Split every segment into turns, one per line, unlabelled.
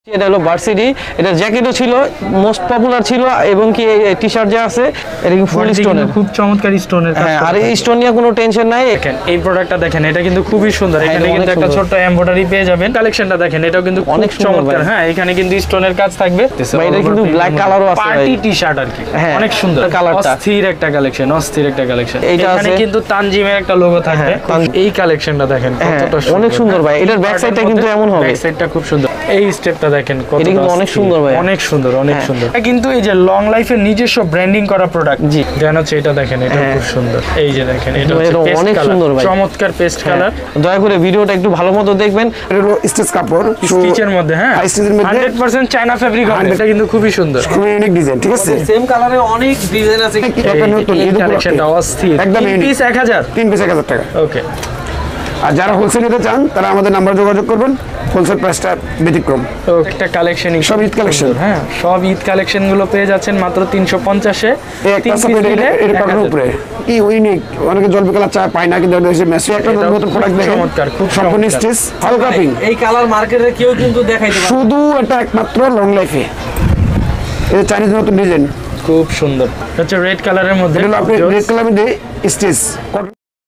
এটা হলো ভার্সিটি, এটা জ্যাকেটও ছিল, মোস্ট পপুলার ছিল এবং কি টি শার্ট যে আছে এটা কি ফুল স্টোনের, খুব চমৎকার স্টোনের কাজ। হ্যাঁ, আর এই স্টোন নিয়ে কোনো টেনশন নাই। দেখেন এই প্রোডাক্টটা দেখেন, এটা কিন্তু খুবই সুন্দর। এখানে কিন্তু একটা ছোট এমব্রয়ডারি পেয়ে যাবেন। কালেকশনটা দেখেন, এটাও কিন্তু অনেক চমৎকার। হ্যাঁ, এখানে কিন্তু স্টোনের কাজ থাকবে। এটা কিন্তু ব্ল্যাক কালারও আছে, পার্টি টি শার্ট আর কি। অনেক সুন্দর কালারটা, অস্থির একটা কালেকশন, অস্থির একটা কালেকশন। এখানে কিন্তু তানজিমের একটা লোগো থাকবে। এই কালেকশনটা দেখেন কতটা সুন্দর, অনেক সুন্দর ভাই। এটার ব্যাক সাইডটা কিন্তু এমন হবে, ব্যাক সাইডটা খুব সুন্দর। এই স্টেপটা দেখেন কতটা অনেক সুন্দর ভাই, অনেক সুন্দর, অনেক সুন্দর। কিন্তু এই যে লং লাইফের নিজস্ব ব্র্যান্ডিং করা প্রোডাক্ট, জি দেন হচ্ছে এটা দেখেন, এটা খুব সুন্দর। এই যে দেখেন, এটা অনেক সুন্দর ভাই, চমৎকার পেস্ট কালার। দয়া করে ভিডিওটা একটু ভালো মতো দেখবেন। এটা হলো স্টিচ কাপড়, স্টিচের মধ্যে। হ্যাঁ, স্টিচের মধ্যে 100% চায়না ফেব্রিক হবে। এটা কিন্তু খুবই সুন্দর, খুবই ইউনিক ডিজাইন। ঠিক আছে, সেম কালারে অনেক ডিজাইন আছে। এটা নতুন এই কালেকশনটা অস্থির। একদম পিস 1000, 3 পিস 1000 টাকা। ওকে। আর যারা হোলসেল নিতে চান তারা আমাদের নাম্বার যোগাযোগ করবেন। হোলসেল প্রাইসটা ব্যতিক্রম। একটা কালেকশন, সব ঈদ কালেকশন। হ্যাঁ, সব ঈদ কালেকশন গুলো পেয়ে যাচ্ছেন মাত্র 350 এ। তিন পিস নিলে এর কটন উপরে কি ইউনিক, অনেকে জলপি কালার চা পায় না, কিন্তু এসে মেসি একটা নতুন প্রোডাক্ট দেখেন, চমৎকার, খুব সম্পূর্ণ স্টিচ, হালকা পিঙ্ক। এই কালার মার্কেটে কেউ কিন্তু দেখাইতে পারে, শুধু এটা একমাত্র লং লাইফে। এটা চাইনিজ নতুন ডিজাইন, খুব সুন্দর। হচ্ছে রেড কালারের মধ্যে, এটা আপনি রেড কালারের মধ্যে স্টিচ কটন।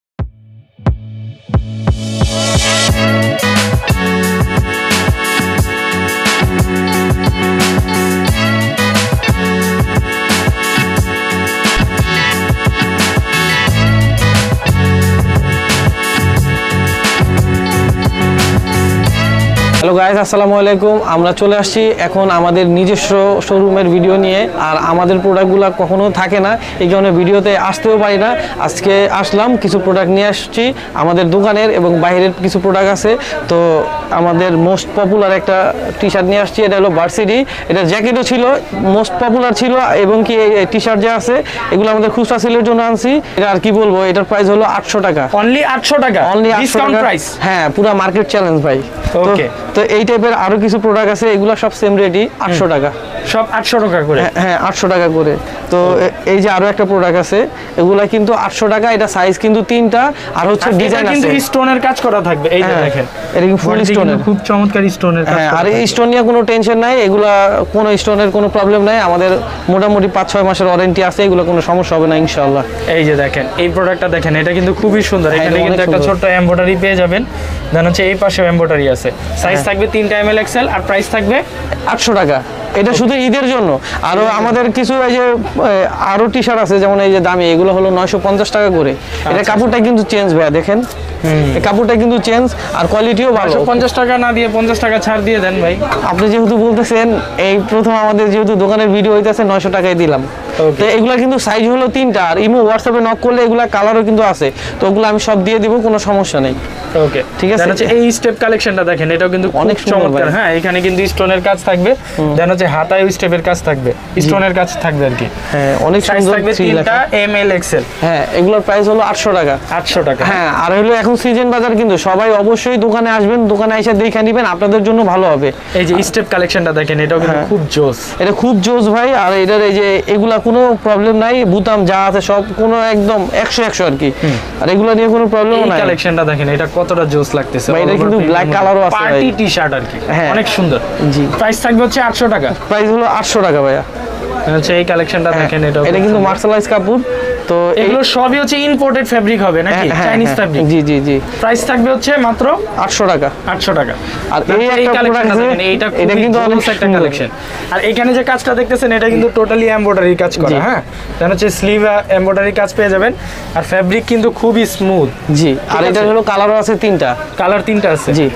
হ্যালো গাইস, আসসালামু আলাইকুম। আমরা চলে আসছি এখন আমাদের নিজস্ব শোরুমের ভিডিও নিয়ে। আর আমাদের প্রোডাক্টগুলো কখনো থাকে না, এই কারণে ভিডিওতে আসতেও পারি না। আজকে আসলাম, কিছু প্রোডাক্ট নিয়ে আসছি আমাদের দোকানের, এবং বাইরের কিছু প্রোডাক্ট আছে। তো আমাদের মোস্ট পপুলার একটা টি শার্ট নিয়ে আসছি, এটা হলো ভার্সিটি। এটা জ্যাকেটও ছিল, মোস্ট পপুলার ছিল, এবং কি টি শার্ট যে আছে এগুলো আমাদের খুচরা সেলের জন্য আনছি। এটা আর কি বলবো, এটার প্রাইস হলো 800 টাকা, অনলি 800 টাকা, অনলি ডিসকাউন্ট প্রাইস। হ্যাঁ, পুরো মার্কেট চ্যালেঞ্জ ভাই। ওকে, তো এই টাইপের আরো কিছু প্রোডাক্ট আছে, এগুলো সব সেম রেটই, 800 টাকা, সব 800 টাকা করে। হ্যাঁ, 800 টাকা করে। তো এই যে আরো একটা প্রোডাক্ট আছে, এগুলা কিন্তু 800 টাকা। এটা সাইজ কিন্তু 3টা, আর হচ্ছে ডিজাইন কিন্তু স্টোনের কাজ করা থাকবে। এই যে দেখেন, এটা কিন্তু ফুল স্টোনের, খুব চমৎকার স্টোনের কাজ। হ্যাঁ, আর এই স্টোন নিয়ে কোনো টেনশন নাই, এগুলা কোনো স্টোনের কোনো প্রবলেম নাই। আমাদের মোটামুটি 5-6 মাসের ওয়ারেন্টি আছে, এগুলো কোনো সমস্যা হবে না ইনশাআল্লাহ। এই যে দেখেন, এই প্রোডাক্টটা দেখেন, এটা কিন্তু খুবই সুন্দর। এখানে কিন্তু একটা ছোট এমব্রয়ডারি পেয়ে যাবেন, দেন হচ্ছে এই পাশেও এমব্রয়ডারি আছে। সাইজ থাকবে 3টা ML XL, আর প্রাইস থাকবে 800 টাকা। এটা শুধু ঈদের জন্য। আরো আমাদের কিছু এই যে আরো টি শার্ট আছে, যেমন এই যে দামি, এগুলো হলো 950 টাকা করে। এটা কাপড়টা কিন্তু চেঞ্জ ভাইয়া, দেখেন এই কাপড়টা কিন্তু চেঞ্জ, আর কোয়ালিটিও ভালো। 950 টাকা না দিয়ে 50 টাকা ছাড় দিয়ে দেন ভাই। আপনি যেহেতু বলতেছেন, এই প্রথম আমাদের যেহেতু দোকানের ভিডিও হইতেছে, 900 টাকায় দিলাম। তো এগুলা কিন্তু সাইজ হলো 3টা, আর ইমো হোয়াটসঅ্যাপে নক করলে এগুলা কালারও কিন্তু আছে। তো ওগুলো আমি সব দিয়ে দিব, কোনো সমস্যা নেই। ওকে, ঠিক আছে। এই স্টেপ কালেকশনটা দেখেন, এটাও কিন্তু অনেক চমৎকার। হ্যাঁ, এখানে কিন্তু স্টোনের কাজ থাকবে, দেন হচ্ছে হাতায় স্টেপের কাজ থাকবে, স্টোনের কাজ থাকবে আর কি। হ্যাঁ, অনেক সুন্দর থাকবে। 3টা ML XL। হ্যাঁ, এগুলোর প্রাইস হলো 800 টাকা, 800 টাকা। হ্যাঁ, আর হলো এখন সিজন বাজার, কিন্তু সবাই অবশ্যই দোকানে আসবেন, দোকানে এসে দেখে নেবেন, আপনাদের জন্য ভালো হবে। এই যে স্টেপ কালেকশনটা দেখেন, এটাও কিন্তু খুব জোস, এটা খুব জোস ভাই। আর এটার এই যে এগুলা কোনো প্রবলেম নাই, বুতাম যা আছে সব কোনো একদম 100 আর কি। আর এগুলা নিয়ে কোনো প্রবলেম নাই। কালেকশনটা দেখেন, এটা কতটা জোস লাগতেছে। এটা কিন্তু ব্ল্যাক কালারও আছে, পার্টি টি শার্ট আর কি। অনেক সুন্দর। জি, প্রাইস থাকবে হচ্ছে 800 টাকা, প্রাইস হলো 800 টাকা ভাইয়া। আচ্ছা, এই কালেকশনটা দেখেন, এটা কিন্তু মার্শালাইজ কাপড়। তো এগুলো সবই হচ্ছে ইম্পোর্টেড ফেব্রিক হবে নাকি, চাইনিজ ফেব্রিক। জি জি জি। প্রাইস থাকবে হচ্ছে মাত্র 800 টাকা, 800 টাকা। আর এই কালেকশনটা দেখেন, এটা কিন্তু অনেক একটা কালেকশন। আর এখানে যে কাজটা দেখতেছেন, এটা কিন্তু টোটালি এমব্রয়ডারি কাজ করা। হ্যাঁ, দেন হচ্ছে স্লিভ এমব্রয়ডারি কাজ পেয়ে যাবেন, আর ফেব্রিক কিন্তু খুবই স্মুথ। জি, আর এটা হলো কালারও আছে 3টা, কালার 3টা আছে। জি,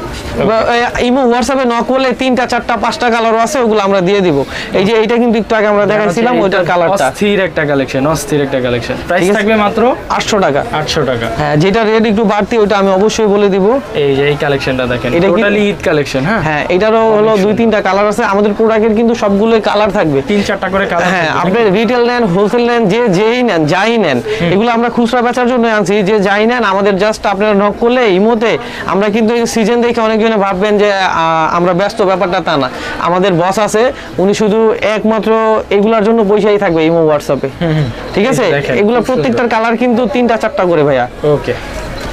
ইমো হোয়াটসঅ্যাপে নক করলে 3টা 4টা 5টা কালারও আছে, ওগুলো আমরা দিয়ে দিব। এই যে এইটা কিন্তু একটু আগে আমরা দেখাইছিলাম, ওইটার কালারটা অস্থির একটা কালেকশন, অস্থির একটা কালেকশন। প্রাইস থাকবে মাত্র 800 টাকা, 800 টাকা। হ্যাঁ, যেটা রেট একটু বাড়তি ওটা আমি অবশ্যই বলে দিব। এই যে এই কালেকশনটা দেখেন, এটা টোটালি ঈদ কালেকশন। হ্যাঁ, এটারও হলো 2-3টা কালার আছে। আমাদের প্রোডাক্টের কিন্তু সবগুলোই কালার থাকবে, 3-4টা করে কালার। হ্যাঁ, আপনি রিটেল নেন, হোলসেল নেন, যেই নেন, যাই নেন, এগুলো আমরা খুচরা বেচার জন্য আনছি। যে যাই নেন, আমাদের জাস্ট আপনারা নক করলে ইমোতে, আমরা কিন্তু এই সিজন দেখে অনেকজনে ভাববেন যে আমরা ব্যস্ত, ব্যাপারটা তা না। আমাদের বস আছে, উনি শুধু একমাত্র এগুলার জন্য বসেই থাকবে ইমো হোয়াটসঅ্যাপে। ঠিক আছে, এগুলো প্রত্যেকটার কালার কিন্তু 3টা 4টা করে ভাইয়া। ওকে,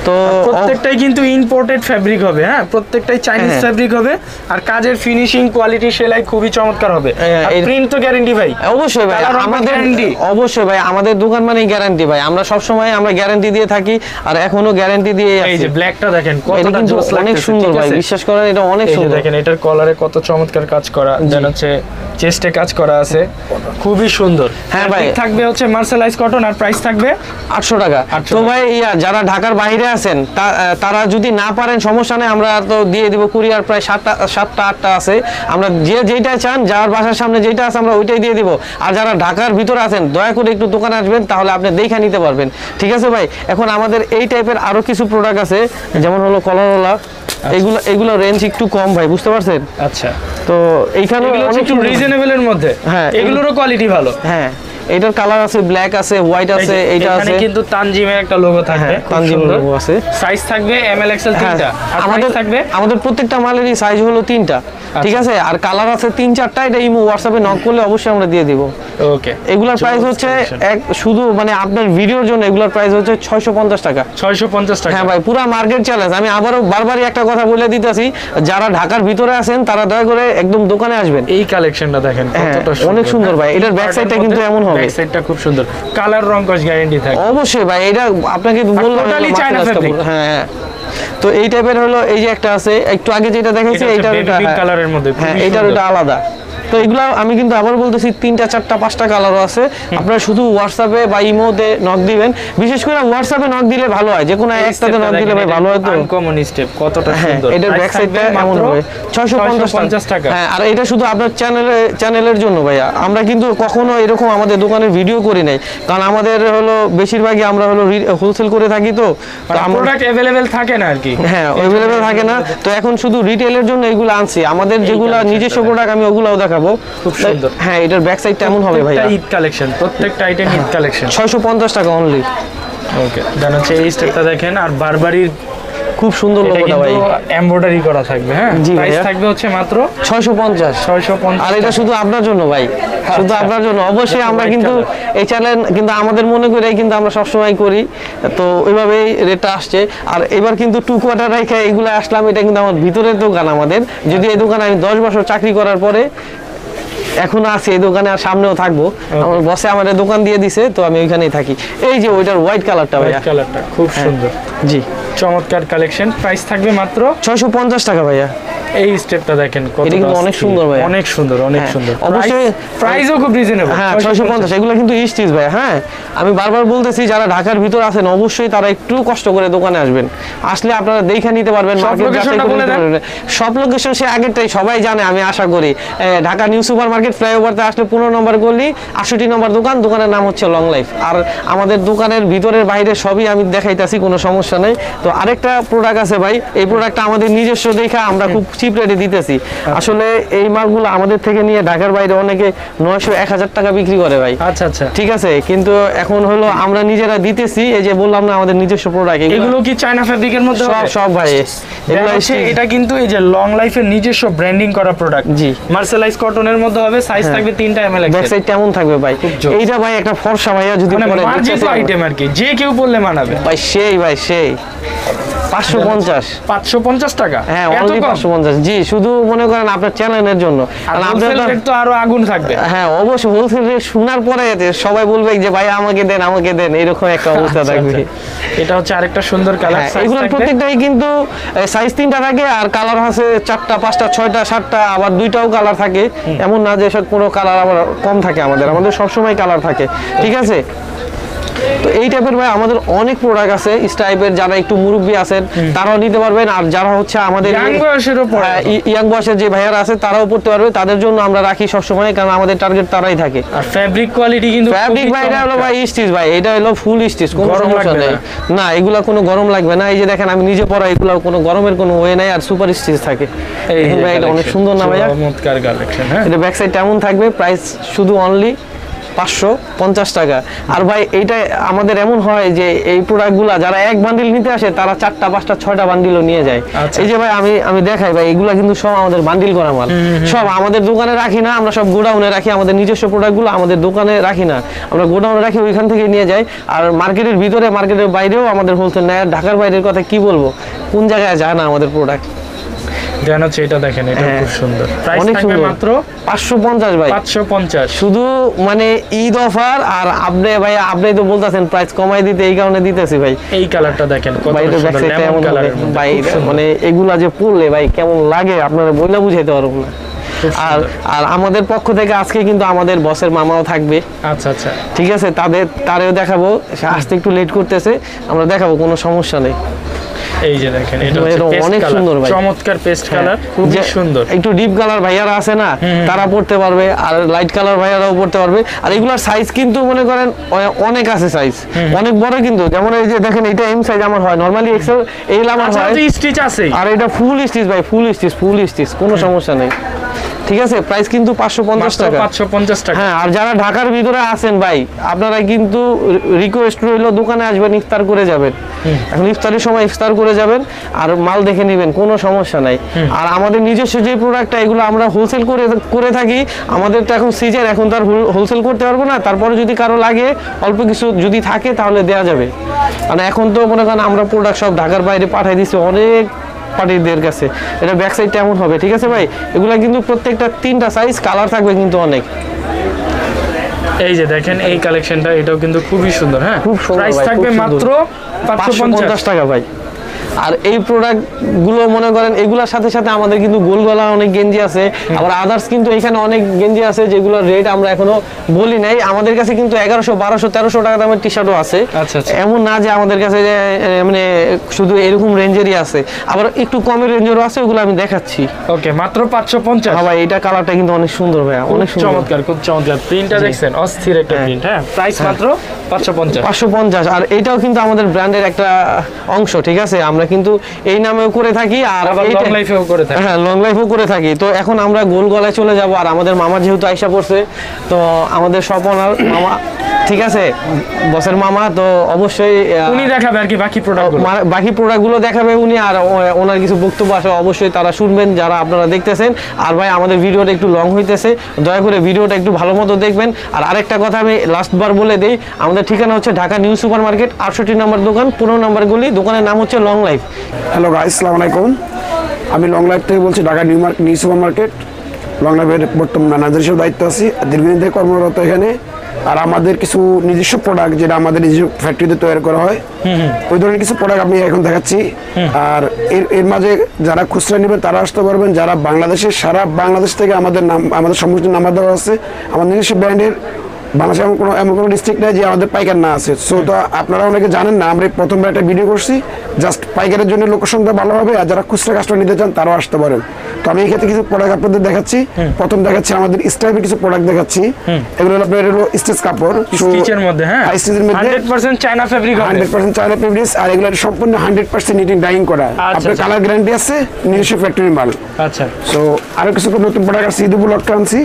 তো
প্রত্যেকটাই কিন্তু ইম্পোর্টেড ফেব্রিক হবে, হ্যাঁ প্রত্যেকটাই চাইনিজ ফেব্রিক হবে, আর কাজের ফিনিশিং কোয়ালিটি সেলাই খুবই চমৎকার হবে। প্রিন্ট তো গ্যারান্টি ভাই?
অবশ্যই ভাই, আমাদের অবশ্যই ভাই, আমাদের দোকান মানেই গ্যারান্টি ভাই। আমরা সব সময় আমরা গ্যারান্টি দিয়ে থাকি, আর এখনো গ্যারান্টি দিয়ে আছি।
এই যে ব্ল্যাকটা দেখেন কতটা জোস লাগছে,
অনেক সুন্দর ভাই, বিশ্বাস করেন এটা অনেক সুন্দর।
দেখেন এটার কলারে কত চমৎকার কাজ করা, দেন হচ্ছে চেস্টে কাজ করা আছে, খুবই সুন্দর।
হ্যাঁ ভাই,
থাকবে হচ্ছে মার্সেলাইজ কটন, আর প্রাইস থাকবে
800 টাকা। তো ভাই যারা ঢাকার বাইরে আছেন তারা যদি না পারেন সমস্যা নেই, আমরা তো দিয়ে দিব কুরিয়ার। প্রায় 7টা 8টা আছে, আমরা যেটা চান, যার বাসার সামনে যেটা আছে আমরা ওইটাই দিয়ে দিব। আর যারা ঢাকার ভিতরে আছেন দয়া করে একটু দোকানে আসবেন, তাহলে আপনি দেখে নিতে পারবেন। ঠিক আছে ভাই, এখন আমাদের এই টাইপের আরো কিছু প্রোডাক্ট আছে, যেমন হলো কলারওয়ালা। এগুলো রেঞ্জ একটু কম ভাই, বুঝতে পারছেন?
আচ্ছা,
তো এইখানে
একটু রিজনেবলের মধ্যে,
হ্যাঁ
এগুলোরও কোয়ালিটি ভালো।
হ্যাঁ, এটার কালার আছে, ব্ল্যাক আছে, হোয়াইট আছে, এইটা আছে,
কিন্তু তানজিমের একটা লোগো থাকবে,
তানজিমের লোগো আছে।
সাইজ থাকবে এম এল এক্সেল তিনটা, আর
আমাদের
থাকবে
আমাদের প্রত্যেকটা মালেরই সাইজ হলো 3টা। ঠিক আছে, আর কালার আছে 3-4টা। এটা ইমো হোয়াটসঅ্যাপে নক করলে অবশ্যই আমরা দিয়ে দিব।
ওকে,
এগুলার প্রাইস হচ্ছে শুধু মানে আপনার ভিডিওর জন্য এগুলার প্রাইস হচ্ছে 650 টাকা।
650 টাকা?
হ্যাঁ ভাই, পুরো মার্কেট চ্যালেঞ্জ। আমি আবারও বারবারই একটা কথা বলে দিতেছি, যারা ঢাকার ভিতরে আছেন তারা দয়া করে একদম দোকানে আসবেন।
এই কালেকশনটা দেখেন কতটা সুন্দর,
অনেক সুন্দর ভাই। এটার ব্যাক সাইডটা কিন্তু এমন হবে,
ব্যাক সাইডটা খুব সুন্দর, কালার রং কস গ্যারান্টি থাকে।
অবশ্যই ভাই, এটা আপনাকে বললাম
টোটালি চায়না ফেব্রিক।
হ্যাঁ, তো এই টাইপের হলো এই যে একটা আছে, একটু আগে যেটা দেখাইছি এইটার
কালারের মধ্যে,
হ্যাঁ এইটার ওটা আলাদা। তো এগুলো আমি কিন্তু আবার বলতেছি 3টা 4টা 5টা কালারও আছে। আপনারা শুধু হোয়াটসঅ্যাপে বা ইমোতে নক দিবেন, বিশেষ করে হোয়াটসঅ্যাপে নক দিলে ভালো হয়, যে কোনো একটাতে নক দিলে ভাই ভালো হয়। তো
আনকমন স্টেপ কতটা সুন্দর।
এটার ব্যাক সাইডটা এমন হবে 650 টাকা। হ্যাঁ, আর এটা শুধু আপনার চ্যানেলের জন্য ভাইয়া। আমরা কিন্তু কখনো এরকম আমাদের দোকানের ভিডিও করি নাই, কারণ আমাদের হলো বেশিরভাগই আমরা হলো হোলসেল করে থাকি, তো
প্রোডাক্ট अवेलेबल থাকে না আর কি।
হ্যাঁ, अवेलेबल থাকে না, তো এখন শুধু রিটেলের জন্য এগুলো আনছি। আমাদের যেগুলো নিজস্ব প্রোডাক্ট আমি ওগুলাও দেখাবো।
খুব সুন্দর।
হ্যাঁ, এটার ব্যাক সাইডটা এমন হবে ভাইয়া।
ঈদ কালেকশন, প্রত্যেকটা আইটেম ঈদ কালেকশন।
650 টাকা অনলি।
ওকে, দেন হচ্ছে এই স্টেপটা দেখেন, আর বারবারির
খুব সুন্দর লোগোটা ভাই,
এমব্রয়ডারি করা থাকবে। হ্যাঁ, প্রাইস থাকবে হচ্ছে মাত্র
650। আর এটা শুধু আপনার জন্য ভাই, শুধু আপনার জন্য। অবশ্যই আমরা কিন্তু এই চ্যানেল কিন্তু আমাদের মনে করে কিন্তু আমরা সবসময় করি, তো ওইভাবেই রেটটা আসছে। আর এবার কিন্তু 2 কোয়ার্টার রেখে এগুলো আসলাম। এটা কিন্তু আমার ভিতরের দোকান আমাদের, যদি এই দোকানে আমি 10 বছর চাকরি করার পরে এখনো আছি এই দোকানে, আর সামনেও থাকবো। আমার বসে আমাদের দোকান দিয়ে দিছে, তো আমি ওইখানেই থাকি। এই যে ওইটার হোয়াইট কালারটা ভাইয়া,
কালারটা খুব সুন্দর।
জি,
চমৎকার কালেকশন। প্রাইস থাকবে মাত্র
650 টাকা ভাইয়া।
এই স্টেপটা দেখেন
এটা কিন্তু অনেক সুন্দর ভাই,
অনেক সুন্দর, অনেক সুন্দর।
অবশ্যই
প্রাইসও খুব রিজনেবল।
হ্যাঁ, 650। এগুলো কিন্তু স্টিচ ভাই। হ্যাঁ, আমি বারবার বলতেছি, যারা ঢাকার ভিতর আছেন অবশ্যই তারা একটু কষ্ট করে দোকানে আসবেন। আসলে আপনারা দেখে নিতে পারবেন, মার্কেট যাচাই করে নিতে পারবেন। সব লোকেশন সে আগেরটাই সবাই জানে, আমি আশা করি। ঢাকা নিউ সুপার মার্কেট ফ্লাইওভারতে আসলে 15 নম্বর গলি 68 নম্বর দোকান, দোকানের নাম হচ্ছে লং লাইফ। আর আমাদের দোকানের ভিতরের বাইরে সবই আমি দেখাইতাছি, কোনো সমস্যা নেই। তো আরেকটা প্রোডাক্ট আছে ভাই, এই প্রোডাক্টটা আমাদের নিজস্ব দেখা আমরা খুব চিপ রেটে দিতেছি। আসলে এই মালগুলো আমাদের থেকে নিয়ে ঢাকার বাইরে অনেকে 900-1000 টাকা বিক্রি করে ভাই।
আচ্ছা আচ্ছা,
ঠিক আছে, কিন্তু এখন হলো আমরা নিজেরা দিতেছি। এই যে বললাম না, আমাদের নিজস্ব প্রোডাক্ট।
এগুলো কি চায়না ফেব্রিকের মধ্যে?
সব ভাই,
এগুলো এটা কিন্তু এই যে লং লাইফের নিজস্ব ব্র্যান্ডিং করা প্রোডাক্ট।
জি,
মার্সেলাইজ কটনের মধ্যে হবে, সাইজ থাকবে 3টা এমএল।
ব্যাক সাইড কেমন থাকবে ভাই? এইটা ভাই একটা ফর্সা ভাইয়া, যদি পরে
মার্জিত আইটেম আর কি, যে কেউ পরলে মানাবে ভাই।
সেই 550
টাকা।
হ্যাঁ, অনলি 550। জি, শুধু মনে করেন আপনার চ্যানেলের জন্য।
আর হোলসেল রেট তো আরো আগুন থাকবে।
হ্যাঁ, অবশ্যই হোলসেল রেট শোনার পরে সবাই বলবে যে ভাই আমাকে দেন, এরকম একটা অবস্থা থাকবে।
এটা হচ্ছে আরেকটা সুন্দর কালার।
এগুলোর প্রত্যেকটাই কিন্তু সাইজ 3টা থাকে, আর কালার আছে 4টা 5টা 6টা 7টা, আবার 2টাও কালার থাকে। এমন না যে সব কোনো কালার আবার কম থাকে, আমাদের সবসময় কালার থাকে। ঠিক আছে, তো এই টাইপের ভাই আমাদের অনেক প্রোডাক্ট আছে। স্টাইপের যারা একটু মুরব্বী আছেন তারাও নিতে পারবেন, আর যারা হচ্ছে আমাদের ইয়াং বয়সের যে ভাইয়ারা আছে তারাও পড়তে পারবে। তাদের জন্য আমরা রাখি সবসময়, কারণ আমাদের টার্গেট তারাই থাকে।
আর ফ্যাব্রিক কোয়ালিটি কিন্তু
ফ্যাব্রিক ভাই, এটা হলো ভাই স্টিচ ভাই, এটা হলো ফুল স্টিচ, কোনো সমস্যা নেই। না, এগুলা কোনো গরম লাগবে না। এই যে দেখেন আমি নিজে পরা, এগুলা কোনো গরমের কোনো ওয়ে নাই, আর সুপার স্টিচ থাকে। এই ভাই, এটা অনেক সুন্দর না ভাইয়া?
চমৎকার কালেকশন। হ্যাঁ,
এটা ব্যাক সাইডটা এমন থাকবে। প্রাইস শুধু অনলি 550 টাকা। আর ভাই এইটা আমাদের এমন হয় যে এই প্রোডাক্টগুলো যারা এক বান্ডিল নিতে আসে তারা 4টা 5টা 6টা বান্ডিলও নিয়ে যায়। এই যে ভাই আমি দেখাই ভাই, এগুলা কিন্তু সব আমাদের বান্ডিল করা মাল, সব আমাদের দোকানে রাখি না, আমরা সব গোডাউনে রাখি। আমাদের নিজস্ব প্রোডাক্টগুলো আমাদের দোকানে রাখি না, আমরা গোডাউনে রাখি, ওইখান থেকে নিয়ে যাই। আর মার্কেটের ভিতরে মার্কেটের বাইরেও আমাদের হোলসেল নেয়। ঢাকার বাইরের কথা কি বলবো, কোন জায়গায় যায় না আমাদের প্রোডাক্ট।
দেন হচ্ছে এটা দেখেন, এটা খুব সুন্দর, প্রাইস থাকবে মাত্র
550 ভাই,
550
শুধু মানে ঈদ অফার। আর আপনি ভাই আপনি তো বলতাছেন প্রাইস কমাই দিতে, এই কারণে দিতেছি ভাই।
এই কালারটা দেখেন কত
ভাই, এটা
সুন্দর লেমন কালার
ভাই, মানে এগুলা যে পরলে ভাই কেমন লাগে আপনারা বইলা বুঝাইতে পারবো না। আর আমাদের পক্ষ থেকে আজকে কিন্তু আমাদের বসের মামাও থাকবে।
আচ্ছা আচ্ছা,
ঠিক আছে, তারেও দেখাবো, আসতে একটু লেট করতেছে, আমরা দেখাবো, কোনো সমস্যা নেই।
এই যে দেখেন, এটা হচ্ছে
অনেক সুন্দর ভাই,
চমৎকার পেস্ট কালার, খুব সুন্দর।
একটু ডিপ কালার ভাইয়ারা আছে না, তারা পড়তে পারবে, আর লাইট কালার ভাইয়ারাও পড়তে পারবে। আর এগুলার সাইজ কিন্তু মনে করেন অনেক আছে, সাইজ অনেক বড় কিন্তু। যেমন এই যে দেখেন, এটা এম সাইজ আমার হয়, নরমালি এক্সেল এই আমার হয়,
স্টিচ আছে।
আর এটা ফুল স্টিচ ভাই, ফুল স্টিচ, কোনো সমস্যা নেই। ঠিক আছে, প্রাইস কিন্তু 550 টাকা,
550 টাকা।
হ্যাঁ, আর যারা ঢাকার ভিতরে আছেন ভাই, আপনারা কিন্তু রিকোয়েস্ট রইলো, দোকানে আসবেন, ইফতার করে যাবেন। এখন ইফতারের সময় ইফতার করে যাবেন, আর মাল দেখে নেবেন, কোনো সমস্যা নাই। আর আমাদের নিজস্ব যে প্রোডাক্টটা, এগুলো আমরা হোলসেল করে থাকি। আমাদের তো এখন সিজন, এখন তার হোলসেল করতে পারবো না, তারপরে যদি কারো লাগে অল্প কিছু যদি থাকে তাহলে দেওয়া যাবে। মানে এখন তো মনে করেন আমরা প্রোডাক্ট সব ঢাকার বাইরে পাঠাই দিচ্ছি অনেক পার্টিদের কাছে। এটা ব্যাক সাইডটা এমন হবে, ঠিক আছে ভাই। এগুলা কিন্তু প্রত্যেকটা 3টা সাইজ, কালার থাকবে কিন্তু অনেক।
এই যে দেখেন এই কালেকশনটা, এটাও কিন্তু খুবই সুন্দর। হ্যাঁ,
খুব সুন্দর,
প্রাইস থাকবে মাত্র
550 টাকা ভাই। আর এই প্রোডাক্ট গুলো মনে করেন এগুলোর সাথে সাথে আমাদের কিন্তু গোল গলা অনেক গেঞ্জি আছে, আবার আদার্স কিন্তু এখানে অনেক গেঞ্জি আছে যেগুলোর রেট আমরা এখনো বলি নাই। আমাদের কাছে কিন্তু 1100 1200 1300 টাকা দামের টি শার্টও আছে।
আচ্ছা,
এমন না যে আমাদের কাছে মানে শুধু এরকম রেঞ্জেরই আছে, আবার একটু কমের রেঞ্জেরও আছে, ওগুলো আমি দেখাচ্ছি।
ওকে, মাত্র 550।
হ্যাঁ ভাই, এটা কালারটা কিন্তু অনেক সুন্দর ভাই, অনেক
চমৎকার, খুব চমৎকার প্রিন্টটা দেখছেন, অস্থির একটা প্রিন্ট। হ্যাঁ, প্রাইস মাত্র 550।
আর এটাও কিন্তু আমাদের ব্র্যান্ডের একটা অংশ, ঠিক আছে। আমরা কিন্তু এই নামেও করে থাকি, আর
লং লাইফেও করে থাকি।
হ্যাঁ, লং লাইফও করে থাকি। তো এখন আমরা গোল গলায় চলে যাব। আর আমাদের মামা যেহেতু আইসা পড়ছে, তো আমাদের স্বপনার মামা, ঠিক আছে, বসের মামা, তো অবশ্যই
উনি দেখাবে আর কি
বাকি প্রোডাক্টগুলো দেখাবে উনি। আর ওনার কিছু বক্তব্য আছে, অবশ্যই তারা শুনবেন যারা আপনারা দেখতেছেন। আর ভাই, আমাদের ভিডিওটা একটু লং হইতেছে, দয়া করে ভিডিওটা একটু ভালো মতো দেখবেন। আর আরেকটা কথা আমি লাস্টবার বলে দিই, আমাদের ঠিকানা হচ্ছে ঢাকা নিউ সুপার মার্কেট, 68 নম্বর দোকান, 15 নম্বর গলি। দোকানের নাম হচ্ছে লং লাইফ।
হ্যালো গাইস, আসসালামু আলাইকুম। আমি লং লাইফ থেকে বলছি, Dhaka new super market. Long লাইফের বর্তমান ম্যানেজার হিসেবে দায়িত্ব আছি, দীর্ঘদিন থেকে কর্মরত এখানে। আর আমাদের কিছু নিজস্ব প্রোডাক্ট, যেটা আমাদের নিজস্ব ফ্যাক্টরিতে তৈরি করা হয়, ওই ধরনের কিছু প্রোডাক্ট আমি এখন দেখাচ্ছি। আর এর মাঝে যারা খুচরা নেবেন তারা আসতে পারবেন। যারা বাংলাদেশের, সারা বাংলাদেশ থেকে আমাদের সমস্ত নাম্বার দেওয়া আছে। আমার নিজস্ব ব্র্যান্ডের বাংলাদেশে এমন কোনো ডিস্ট্রিক্ট নেই যে আমাদের পাইকার না আছে। সো তো আপনারা অনেকে জানেন না, আমরা প্রথমবার একটা ভিডিও করছি, জাস্ট পাইকারের জন্য লোকেশনটা ভালো হবে। আর যারা খুচরা কাস্টমার নিতে চান তারাও আসতে পারেন। তো আমি এই ক্ষেত্রে কিছু প্রোডাক্ট আপনাদের দেখাচ্ছি। প্রথম দেখাচ্ছি আমাদের স্টাইপের কিছু প্রোডাক্ট দেখাচ্ছি। এগুলো হলো আপনার স্টিচ কাপড়,
স্টিচের মধ্যে। হ্যাঁ,
স্টিচের মধ্যে
100% চায়না ফেব্রিক হবে,
100% চায়না ফেব্রিক। আর এগুলো সম্পূর্ণ 100% নিটিং ডাইং করা। আপনার কালার গ্যারান্টি আছে, নিজস্ব ফ্যাক্টরি মাল।
আচ্ছা,
সো আরো কিছু নতুন প্রোডাক্ট আছে, ঈদ উপলক্ষে আনছি।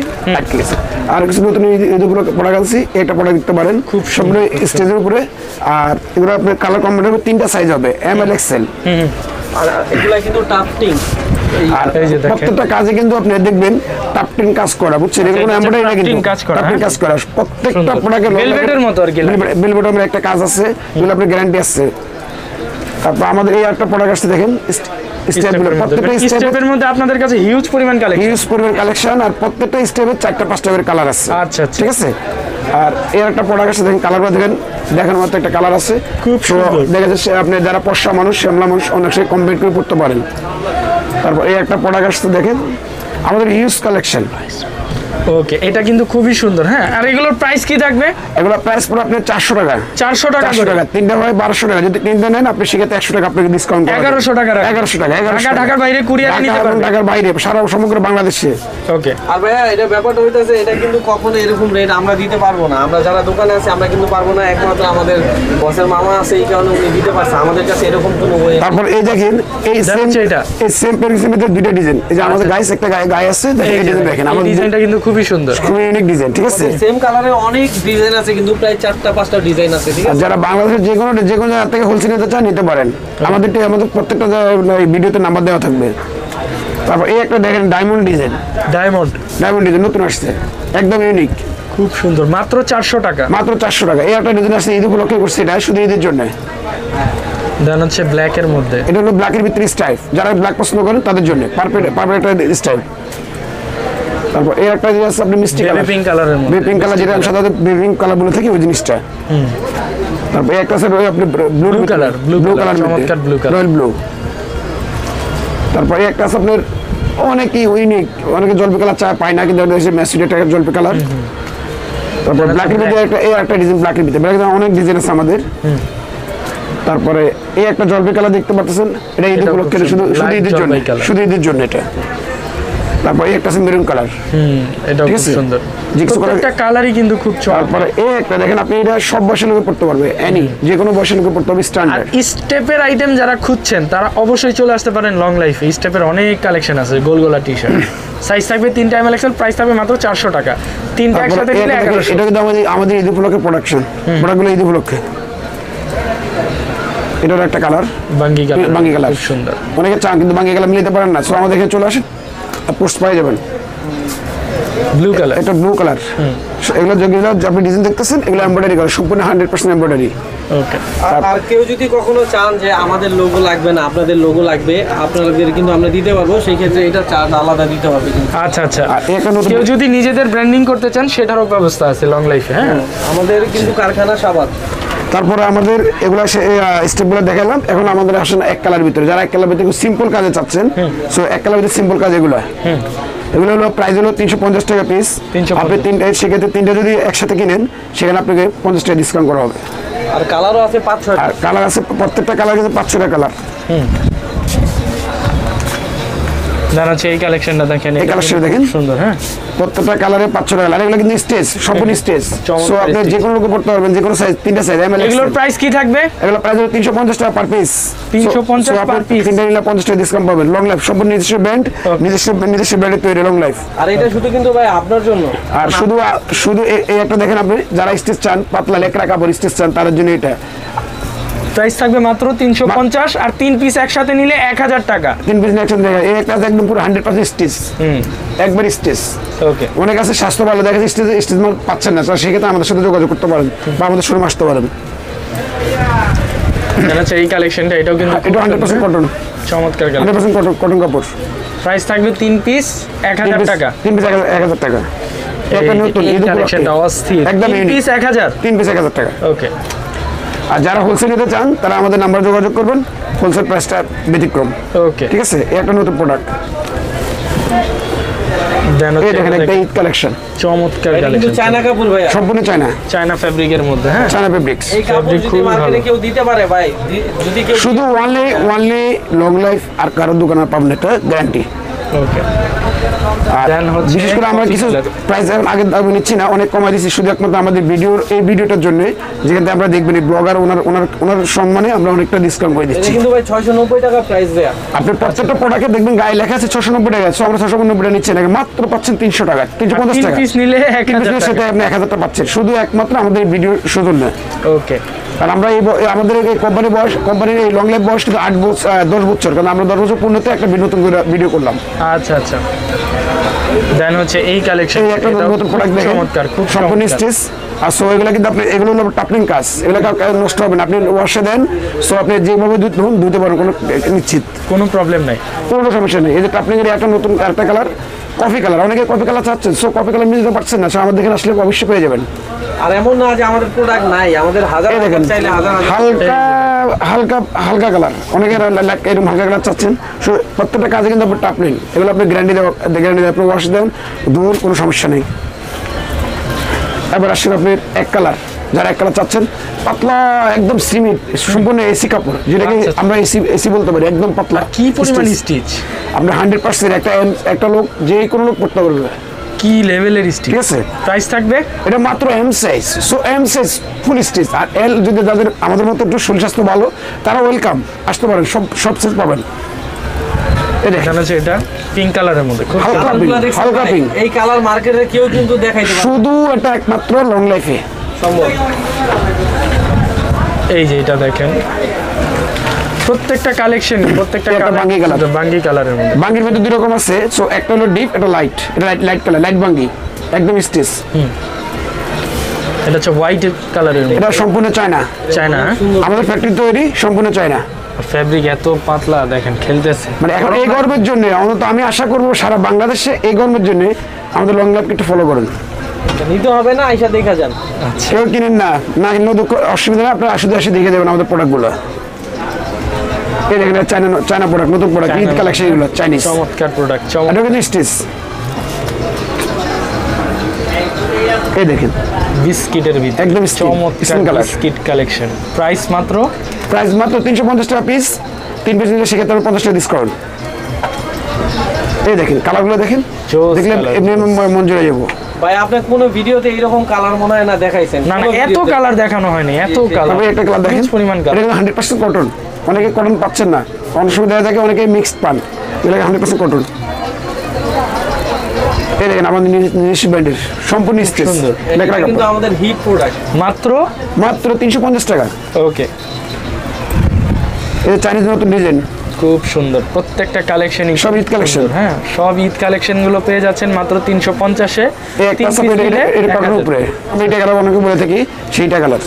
আর কিছু নতুন ঈদ উপলক্ষে প্রোডাক্ট আনছি, এটা প্রোডাক্ট দিতে পারেন, খুব সম্পূর্ণ স্টেজের উপরে। আর এগুলো আপনার কালার কম্বিনেশন হবে, 3টা সাইজ হবে, এম এল এক্সেল।
আর এগুলা কিন্তু টাফটিং,
আর প্রত্যেকটা কাজে কিন্তু আপনি দেখবেন টাফটিং কাজ করা, বুঝছেন? এগুলো কোনো এমব্রয়ডারি না, কিন্তু টাফটিং কাজ করা। প্রত্যেকটা প্রোডাক্টে
ভেলভেটের মতো আর কি,
ভেলভেটের একটা কাজ আছে, যেগুলো আপনার গ্যারান্টি আছে। তারপর আমাদের এই একটা প্রোডাক্ট আসছে, দেখেন
স্টেপের মধ্যে আপনাদের কাছে হিউজ পরিমাণ
কালেকশন। আর প্রত্যেকটা স্টেপে 4টা 5টা করে কালার আছে।
আচ্ছা,
ঠিক আছে। আর এর একটা প্রোডাক্ট আছে, দেখেন কালারগুলো দেখেন, দেখার মতো একটা কালার আছে, খুব সুন্দর। দেখা যাচ্ছে আপনি যারা পশা মানুষ, শ্যামলা মানুষ, অনেক সময় কমপ্লিট করে পড়তে পারেন। তারপর এই একটা প্রোডাক্ট আসছে, দেখেন আমাদের হিউজ কালেকশন।
ওকে, এটা কিন্তু খুবই সুন্দর। হ্যাঁ, আর এগুলোর প্রাইস কি থাকবে?
এগুলোর প্রাইস পুরো আপনার 400 টাকা।
400 টাকা,
400 টাকা। তিনটা হয় 1200 টাকা। যদি তিনটা নেন আপনি সেক্ষেত্রে 100 টাকা আপনাকে ডিসকাউন্ট
1100 টাকা।
1100 টাকা।
ঢাকার বাইরে কুরিয়ারে নিতে পারবেন,
ঢাকার বাইরে সারা সমগ্র বাংলাদেশে।
ওকে।
আর ভাইয়া, এটা ব্যাপারটা হইতাছে, এটা কিন্তু কখনো এরকম রেট আমরা দিতে পারবো না। আমরা যারা দোকানে আছি আমরা কিন্তু পারবো না, একমাত্র আমাদের বসের মামা আছে, এই কারণে উনি দিতে পারছে। আমাদের কাছে এরকম কোনো ওয়ে।
তারপর এই দেখেন, এই সেম
এটা,
এই সেম প্যারিসের মধ্যে দুইটা ডিজাইন। এই যে আমাদের গাইস একটা গায়ে আছে, দেখেন এই ডিজাইন দেখেন, আমাদের
ডিজাইনটা কিন্তু খুবই সুন্দর,
খুবই ইউনিক ডিজাইন, ঠিক আছে?
সেম কালারে অনেক ডিজাইন আছে, কিন্তু প্রায় 4টা-5টা ডিজাইন আছে, ঠিক আছে?
যারা বাংলাদেশের যে কোনো জায়গা থেকে হোলসেল নিতে চান নিতে পারেন। আমাদের প্রত্যেকটা ভিডিওতে নাম্বার দেওয়া থাকবে। তারপর এই একটা দেখেন ডায়মন্ড ডিজাইন, ডায়মন্ড ডিজাইন নতুন আসছে, একদম ইউনিক,
খুব সুন্দর, মাত্র 400 টাকা,
মাত্র 400 টাকা। এই একটা ডিজাইন আসছে ঈদ উপলক্ষে করছে, এটা শুধু ঈদের জন্য।
দেন হচ্ছে ব্ল্যাক এর মধ্যে,
এটা হলো ব্ল্যাকের ভিতরে স্টাইল, যারা ব্ল্যাক পছন্দ করেন তাদের জন্য পারফেক্ট একটা স্টাইল। তারপর এই একটা জিনিস আপনি মিষ্টি কালার,
পিঙ্ক কালারের মধ্যে,
পিঙ্ক কালার, যেটা আমি সাধারণত পিঙ্ক কালার বলে থাকি, ওই জিনিসটা। তারপর এই একটা আছে আপনি ব্লু কালার,
চমৎকার ব্লু কালার,
রয়্যাল ব্লু। তারপর এই একটা আছে আপনার অনেকই ইউনিক, অনেকে জলপাই কালার চায় পায় না, কিন্তু ম্যাসিড একটা জলপাই কালার। তারপর ব্ল্যাকের ভিতরে একটা ডিজাইন, ব্ল্যাকের ভিতরে অনেক ডিজাইন আছে আমাদের। তারপরে এই একটা জলপাই কালার দেখতে পাচ্ছেন, এটা ঈদ উপলক্ষে শুধু ঈদের জন্য, শুধু ঈদের জন্য এটা। তারপর এই একটা আছে মেরুন কালার,
এটা খুব সুন্দর, প্রত্যেকটা কালারই কিন্তু খুব চমৎকার।
তারপরে এই একটা দেখেন, আপনি এটা সব বয়সের লোকে পড়তে পারবে, এনি যে কোনো বয়সের লোকে পড়তে পারবে, স্ট্যান্ডার্ড।
স্টেপের আইটেম যারা খুঁজছেন তারা অবশ্যই চলে আসতে পারেন লং লাইফে। স্টেপের অনেক কালেকশন আছে, গোলগোলা টি-শার্ট, সাইজ থাকবে 3টা এমএল এক্সেল, প্রাইস থাকবে মাত্র 400 টাকা। 3টা একসাথে নিলে 1100।
এটা কিন্তু আমাদের ঈদ উপলক্ষে প্রোডাক্টগুলো ঈদ উপলক্ষে। এটার একটা কালার
বাঙ্গি কালার,
খুব সুন্দর, অনেকে চান কিন্তু বাঙ্গি কালার মিলাতে পারেন না, সো আমাদের এখানে চলে আসেন, পোস্ট পাই যাবেন।
ব্লু কালার,
এটা ব্লু কালার, এগুলো যেগুলো আপনি ডিজাইন দেখতেছেন এগুলো এমব্রয়ডারি করা, সম্পূর্ণ 100% এমব্রয়ডারি।
ওকে। আর কেউ যদি কখনো চান যে আমাদের লোগো লাগবে না, আপনাদের লোগো লাগবে, আপনাদের কিন্তু আমরা দিতে পারবো, সেই ক্ষেত্রে এটা চার্জ আলাদা দিতে হবে।
আচ্ছা, কেউ যদি নিজেদের ব্র্যান্ডিং করতে চান সেটারও ব্যবস্থা আছে লং লাইফে। হ্যাঁ,
আমাদের কিন্তু কারখানা সাবাদ।
তারপরে আমাদের এগুলা স্টেপগুলো দেখালাম। এখন আমাদের আসেন এক কালার ভিতরে, যারা এক কালার ভিতরে সিম্পল কাজে চাচ্ছেন, সো এক কালার ভিতরে সিম্পল কাজ এগুলো হলো প্রাইস হলো 350 টাকা পিস। আপনি সেক্ষেত্রে 3টা যদি একসাথে কিনেন সেখানে আপনাকে 50 টাকা ডিসকাউন্ট করা হবে।
আর কালারও আছে 5-6টা,
আর কালার আছে, প্রত্যেকটা কালার কিন্তু 5-6টা কালার।
জানাচ্ছি এই কালেকশনটা দেখেন,
এই কালেকশনটা দেখেন,
সুন্দর। হ্যাঁ,
প্রত্যেকটা কালারে 5-6টা কালার, এগুলো কিন্তু স্টেজ, সম্পূর্ণ স্টেজ, সো আপনি যে কোনো লোকে পড়তে পারবেন, যে কোনো সাইজ, 3টা সাইজ।
এগুলোর প্রাইস কি থাকবে?
এগুলো প্রাইস হলো 350 টাকা পার পিস,
350 পার পিস।
3টা নিলে 50 টাকা ডিসকাউন্ট পাবেন। লং লাইফ, সম্পূর্ণ নিজস্ব ব্র্যান্ড, নিজস্ব ব্র্যান্ডে তৈরি লং লাইফ।
আর এটা শুধু কিন্তু ভাই আপনার জন্য,
আর শুধু এই একটা দেখেন, আপনি যারা স্টেজ চান, পাতলা লেকড়া কাপড় স্টেজ চান, তাদের জন্য এটা
প্রাইস থাকবে মাত্র 350, আর 3 পিস একসাথে নিলে 1000 টাকা।
3 পিস একসাথে দেখেন, এই একটা একদম পুরো 100% স্টেজ, একবার স্টেজ।
ওকে,
অনেক আছে স্বাস্থ্য ভালো দেখা যাচ্ছে স্টেজ মাল পাচ্ছেন না, সেক্ষেত্রে আমাদের সাথে যোগাযোগ করতে পারেন বা আমাদের শোরুমে আসতে পারেন।
জানাচ্ছি এই কালেকশনটা, এটাও কিন্তু
এটা 100% কটন,
চমৎকার কালার,
100% কটন কাপড়।
প্রাইস থাকবে 3 পিস 1000 টাকা,
3 পিস 1000 টাকা। একটা নতুন
এই কালেকশনটা অস্থির,
একদম
3 পিস 1000,
3 পিস 1000 টাকা।
ওকে।
আর যারা হোলসেল নিতে চান তারা আমাদের নাম্বার যোগাযোগ করবেন, হোলসেল প্রাইসটা ব্যতিক্রম।
ওকে,
ঠিক আছে, এই একটা নতুন প্রোডাক্ট। এই দেখেন একটা ঈদ কালেকশন,
চমৎকার
এটা কিন্তু
কালেকশন,
চায়না কাপড় ভাই,
সম্পূর্ণ
চায়না ফেব্রিকের মধ্যে। হ্যাঁ,
চায়না ফেব্রিক্স।
এই কাপড় যদি মার্কেটে কেউ দিতে পারে ভাই, যদি কেউ
শুধু ওয়ানলি লং লাইফ আর কারো দোকানে পাবেন, এটা গ্যারান্টি।
ওকে,
আর বিশেষ করে আমরা কিছু প্রাইস আগে দাম নিচ্ছি না, অনেক কমাই দিচ্ছি, শুধু একমাত্র আমাদের এই ভিডিওটার জন্য, যেখানে আমরা দেখবেন ব্লগার ওনার সম্মানে আমরা অনেকটা ডিসকাউন্ট করে দিচ্ছি।
কিন্তু ভাই 690 টাকা প্রাইস দেয়া,
আপনি প্রত্যেকটা প্রোডাক্টে দেখবেন গায়ে লেখা আছে 690 টাকা, সো আমরা 690 টাকা নিচ্ছি না, মাত্র পাচ্ছেন 300 টাকা, 350 টাকা।
3 পিস নিলে 1000 টাকা,
সেটা আপনি 1000 টাকা পাচ্ছেন, শুধু একমাত্র আমাদের ভিডিও সৌজন্যে।
ওকে,
কারণ আমরা আমাদের এই কোম্পানির এই লং লাইফ বয়স কিন্তু 10 বছর, কারণ আমরা 10 বছর পূর্ণতে একটা নতুন ভিডিও করলাম।
আচ্ছা। দেন হচ্ছে এই কালেকশন,
এই একটা নতুন প্রোডাক্ট দেখেন,
চমৎকার, খুব
সম্পূর্ণ স্টেজ। আর সো এগুলো কিন্তু আপনি, এগুলো হলো টাপলিং কাজ, এগুলো নষ্ট হবে না, আপনি ওয়াশে দেন, সো আপনি যেভাবে ধুতে পারেন, কোনো নিশ্চিত
কোনো প্রবলেম নাই,
কোনো সমস্যা নেই। এই যে টাপলিং এর একটা নতুন একটা কালার, কফি কালার, অনেকে কফি কালার চাচ্ছেন, সো কফি কালার মিলতে পারছেন না, সো আমাদের এখানে আসলে অবশ্যই পেয়ে যাবেন।
আর এমন না যে আমাদের প্রোডাক্ট নাই, আমাদের হাজার চাইলে হাজার
হালকা কালার, অনেকে এরকম হালকা কালার চাচ্ছেন, সো প্রত্যেকটা কাজে কিন্তু আপনার টাপলিং, এগুলো আপনি গ্যারান্টি দেন, আপনি ওয়াশ দেন, ধুন, কোনো সমস্যা নেই। এবার আসেন আপনি এক কালার, যারা এক কালার চাচ্ছেন, পাতলা একদম সিমিট, সম্পূর্ণ এসি কাপড়, যেটাকে আমরা এসি বলতে পারি, একদম পাতলা।
কি পরিমাণ স্টিচ,
আপনি 100% একটা লোক, যে কোনো লোক পড়তে পারবে,
কি লেভেলের স্টিচ।
ঠিক আছে,
প্রাইস থাকবে
এটা মাত্র M size, so M size full stitch. আর এল যদি যাদের আমাদের মতো একটু শরীর স্বাস্থ্য ভালো, তারা ওয়েলকাম, আসতে পারেন, সব সাইজ পাবেন।
এখানে আছে এটা পিঙ্ক কালারের মধ্যে খুব
হালকা
কালারগুলো
pink,
দেখছেন
হালকা
ভাই?
pink।
এই কালার মার্কেটে কেউ কিন্তু দেখাইতে পারে
শুধু এটা একমাত্র লং লাইফে
সম্ভব।
এই যে এটা দেখেন প্রত্যেকটা কালেকশন প্রত্যেকটা
এটা বাঙ্গি কালার।
বাঙ্গি কালারের মধ্যে।
বাঙ্গির মধ্যে দুই রকম আছে, সো একটা হলো ডিপ, এটা লাইট, এটা লাইট কালার, লাইট বাঙ্গি, একদম স্টেজ।
এটা হচ্ছে হোয়াইট কালারের মধ্যে,
এটা সম্পূর্ণ চায়না,
চায়না।
আমাদের ফ্যাক্টরি তৈরি, সম্পূর্ণ চায়না।
ফ্যাব্রিক এত পাতলা দেখেন, খেলতেছে।
মানে এখন এই গরমের জন্য অন্তত আমি আশা করবো সারা বাংলাদেশে এই গরমের জন্য আমাদের লং লাইফকে একটু ফলো করুন।
নিতে হবে না, আইসা দেখা যান।
কেউ কিনেন না, না কিনলেও দুঃখ অসুবিধা নেই, আপনারা শুধু এসে দেখে যাবেন আমাদের প্রোডাক্টগুলো। এই দেখেন চায়না, চায়না প্রোডাক্ট, নতুন প্রোডাক্ট, ঈদ কালেকশন, এগুলো চাইনিজ,
চমৎকার প্রোডাক্ট,
এটা কিন্তু স্টেজ। এই দেখেন
বিস্কিটের ভিতরে
একদম skin
চমৎকার
color।
Biscuit collection. প্রাইস মাত্র
প্রাইস মাত্র 350 টাকা পিস, 3 পিস নিলে সেক্ষেত্রে 50 টাকা ডিসকাউন্ট। এই দেখেন কালারগুলো দেখেন,
Joss
দেখলে
color।
এমনি মন জুড়ে যাবো।
ভাই আপনার কোনো ভিডিওতে এরকম কালার মনে হয় না দেখাইছেন?
না না,
কোনো
এত
ভিডিওতে?
কালার দেখানো হয়নি, এত কালার।
তবে একটা কালার দেখেন,
পরিমাণ
এটা
কালার।
কিন্তু 100% কটন। অনেকে কটন পাচ্ছেন না, অনেক সময় দেখা থাকে অনেকে মিক্সড পান, এগুলো 100% কটন। এই দেখেন আমাদের নিজস্ব ব্র্যান্ডের সম্পূর্ণ স্টেজ,
সুন্দর।
এটা কিন্তু আমাদের হিট প্রোডাক্ট।
মাত্র
মাত্র 350 টাকা।
ওকে,
এই চাইনিজ নতুন ডিজাইন,
খুব সুন্দর প্রত্যেকটা কালেকশন,
সব ঈদ collection।
হ্যাঁ সব ঈদ কালেকশন গুলো পেয়ে যাচ্ছেন মাত্র 350-এ।
এই একটা আছে এটা কটনের উপরে, আমি এটা কালার অনেকে বলে থাকি সেইটা কালার।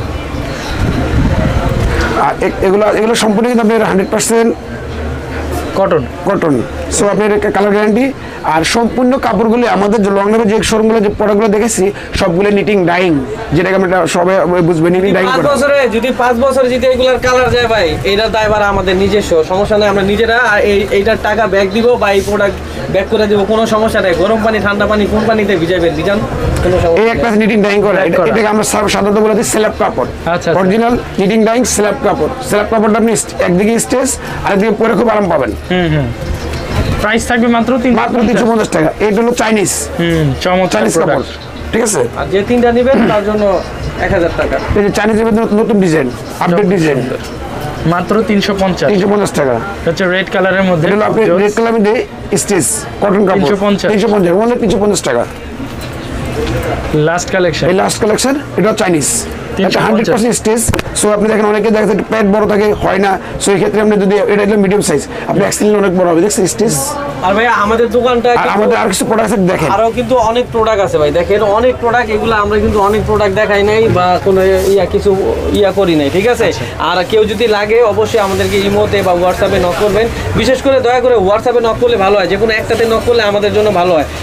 আর এগুলো সম্পূর্ণ কিন্তু আপনার 100%
কটন।
কটন, সো আপনার কালার গ্যারান্টি। আর সম্পূর্ণ কাপড়গুলি আমাদের যে লং লাইফে যে শোরুমগুলো যে প্রোডাক্টগুলো দেখেছি সবগুলো নিটিং ডাইং, যেটাকে আমরা সবাই বুঝবে, নিটিং ডাইং করে।
5 বছরে যদি এগুলার কালার যায় ভাই, এইটার দায়ভার আমাদের নিজস্ব, সমস্যা নেই, আমরা নিজেরা এইটার টাকা ব্যাক দিব বা এই প্রোডাক্ট ব্যাক করে দিব, কোনো সমস্যা নেই। গরম পানি ঠান্ডা পানি কোন পানিতে ভিজাবেন ভিজান, কোনো
এই
সমস্যা
একটা
নেই।
নিটিং ডাইং করে, এটাকে আমরা সাধারণত বলে দিই স্ল্যাব কাপড়।
আচ্ছা।
অরিজিনাল নিটিং ডাইং স্ল্যাব কাপড়। স্ল্যাব কাপড়টা আপনি একদিকে স্টেজ, আরেকদিকে পরে খুব আরাম পাবেন।
প্রাইস থাকবে মাত্র
মাত্র 350 টাকা। এটা হলো চাইনিজ,
চমৎকার
চাইনিজ কাপড়,
প্রোডাক্ট।
ঠিক আছে।
আর যে তিনটা নেবেন তার জন্য 1000 টাকা।
এই যে চাইনিজের মধ্যে নতুন ডিজাইন, আপডেট ডিজাইন,
মাত্র 350।
350 টাকা।
হচ্ছে রেড কালারের মধ্যে,
এটা হলো আপনি রেড কালার মধ্যে স্টেজ কটন কাপড়,
350
350, only 350 টাকা।
Last collection.
এই লাস্ট কালেকশন, এটা চাইনিজ, এটা 100% স্টেজ। সো আপনি দেখেন অনেকে দেখা যায় পেট বড় থাকে, হয় না, সো এই ক্ষেত্রে আপনি যদি এটা হলো মিডিয়াম সাইজ, আপনি এক্সেল অনেক বড় হবে, দেখছেন স্টেজ।
আর ভাই আমাদের দোকানটা
আর আমাদের আর কিছু প্রোডাক্ট আছে দেখেন,
আরো কিন্তু অনেক প্রোডাক্ট আছে ভাই, দেখেন অনেক প্রোডাক্ট, এগুলো আমরা কিন্তু অনেক প্রোডাক্ট দেখাই নাই বা কোনো কিছু করি নাই, ঠিক আছে। আর কেউ যদি লাগে অবশ্যই আমাদেরকে ইমোতে বা হোয়াটসঅ্যাপে নক করবেন। বিশেষ করে দয়া করে হোয়াটসঅ্যাপে নক করলে ভালো হয়, যে কোনো একটাতে নক করলে আমাদের জন্য ভালো হয়।